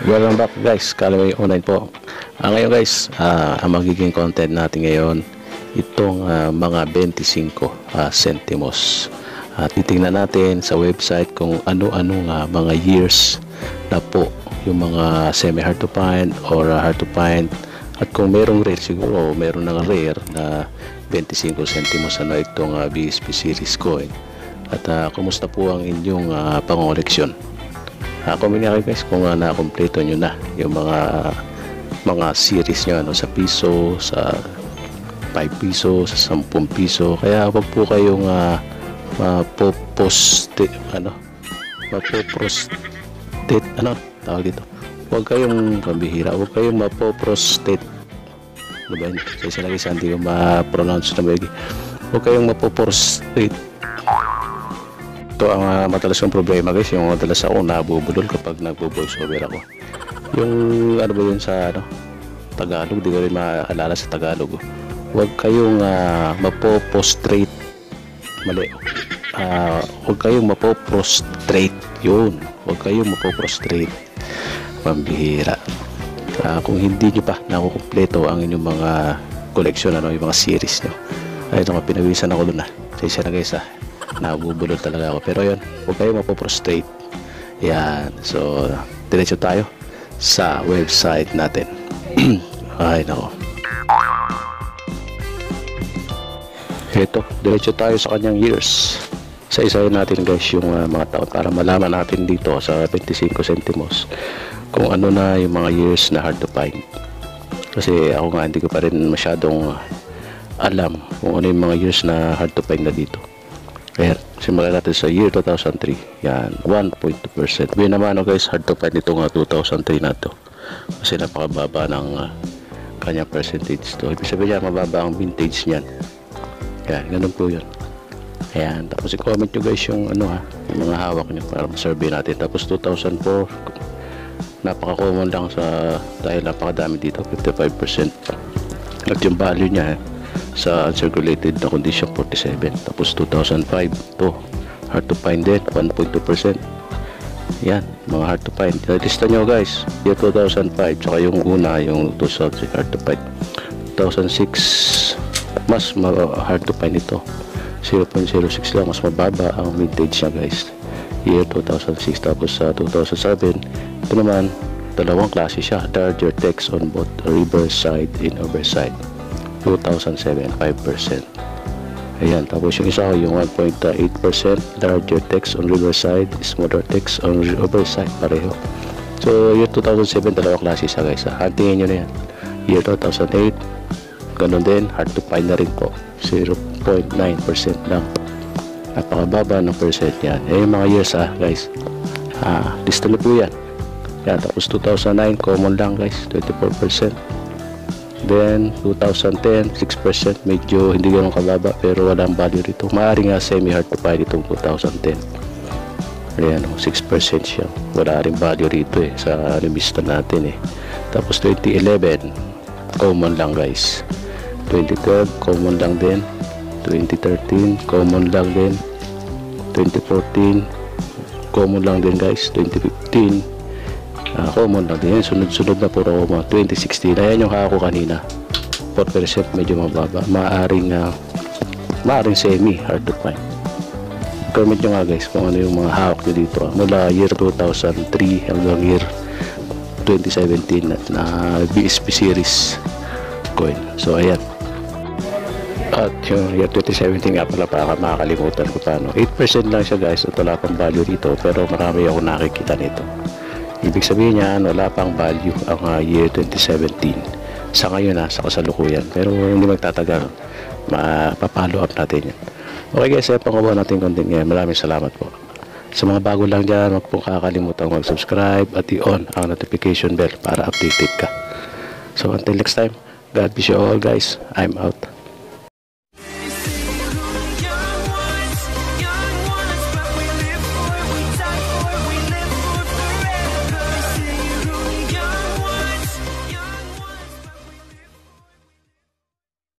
Welcome back guys, KAALAMAN online po. Ngayon guys, ang magiging content natin ngayon itong mga 25 sentimos. Titingnan natin sa website kung ano-ano mga years na po yung mga semi hard to find or hard to find, at kung merong rare, siguro meron ng rare na 25 sentimos na itong BSP series coin. At kumusta po ang inyong pangoleksyon? Comment nga kayo guys kung na-kompleto nyo na yung mga series nyo sa piso, sa 5 piso, sa 10 piso. Kaya wag po kayong mapoprostrate, tawag dito. Huwag kayong pambihira, huwag kayong mapoprostrate. Diba? Kasi lagi sa hindi ko ma-pronounce na bagay. Huwag kayong mapoprostrate. Ito ang madalas kong problema guys, yung madalas ako nabubulol kapag nagbo-voice over ako. Yung ano ba yun sa Tagalog, di ko rin maalala sa Tagalog. Huwag kayong mapoprostrate. Mali. Huwag kayong mapoprostrate. Yun. Huwag kayong mapoprostrate. Pambihira. Kung hindi nyo pa nakukumpleto ang inyong mga koleksyon, yung mga series nyo. Ay, ito nga, pinawisan ako dun Kasi na guys nabubulol talaga ako, pero yun, huwag kayo mapoprostrate. Yan, so diretso tayo sa website natin. Ay nako, ito, diretso tayo sa kanyang years. Isa-isahin natin guys yung mga taon para malaman natin dito sa 25 sentimos kung ano na yung mga years na hard to find. Kasi ako nga hindi ko pa rin masyadong alam kung ano yung mga years na hard to find na dito. Kaya simulan natin sa year 2003. Yan, 1.2%. Yun naman guys, hard to find itong 2003 na to. Kasi napakababa ng kanyang percentage to. Ibig sabihin niya, mababa ang vintage niyan. Yan, ganun po yun. Ayan, tapos i-comment nyo guys yung yung mga hawak nyo para ma-survey natin. Tapos 2004, napaka-common lang dahil napakadami dito, 55%. At yung value niya sa uncirculated na condition 47. Tapos 2005 to hard to find din, 1.2%. Yan, mga hard to find. Lista nyo guys, year 2005 tsaka yung una, yung 2006 hard to find. 2006 mas hard to find ito, 0.06 lang, mas mababa ang vintage niya guys, year 2006. Tapos sa 2007, ito naman dalawang klase siya, larger text on both reverse side and overside, 2007, 5%. Ayan, tapos yung isa yung 1.8%, larger text on reverse side, smaller text on overside, pareho. So year 2007, dalawang klase siya guys. Hantingin nyo na yan. Year 2008, ganun din, hard to find na rin po, 0.9% lang, napakababa ng percent yan. Yung mga years guys, lista na po yan. Yan, tapos 2009, common lang guys, 24%. Then 2010, 6%, medyo hindi ganun kababa pero walang value rito. Maaaring semi hard to find itong 2010. Ayan, 6% siya, wala rin value rito sa lista natin Tapos 2011, common lang guys. 2012, common lang din. 2013, common lang din. 2014, common lang din guys. 2015, common lang din. Sunod-sunod na puro common. 2016, ayan yung hako kanina, 4%, medyo mababa. Maaring semi hard to find. Comment nyo nga guys kung ano yung mga hawak nyo dito mula year 2003 hanggang year 2017 na BSP series coin. So ayan, at yung year 2017 nga pala, para makakalimutan ko paano, 8% lang siya guys, at wala pang value dito, pero marami ako nakikita nito. Ibig sabihin niya wala pang value ang year 2017 sa ngayon sa kasalukuyan, pero hindi magtatagal, mapapalo up natin yan. Okay guys, yan pang natin content ngayon. Maraming salamat po. Sa mga bago lang dyan, huwag pong kakalimutan mag-subscribe at i-on ang notification bell para updated ka. So until next time, God bless you all guys. I'm out.